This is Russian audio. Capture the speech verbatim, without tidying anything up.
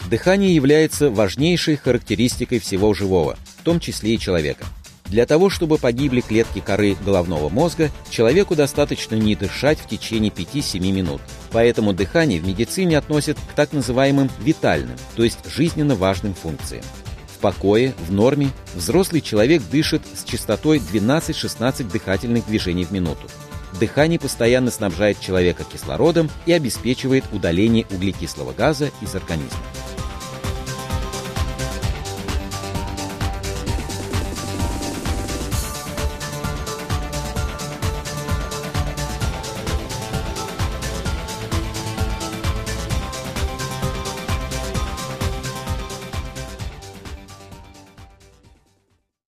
Дыхание является важнейшей характеристикой всего живого, в том числе и человека. Для того, чтобы погибли клетки коры головного мозга, человеку достаточно не дышать в течение пяти-семи минут. Поэтому дыхание в медицине относят к так называемым витальным, то есть жизненно важным функциям. В покое, в норме, взрослый человек дышит с частотой двенадцать-шестнадцать дыхательных движений в минуту. Дыхание постоянно снабжает человека кислородом и обеспечивает удаление углекислого газа из организма.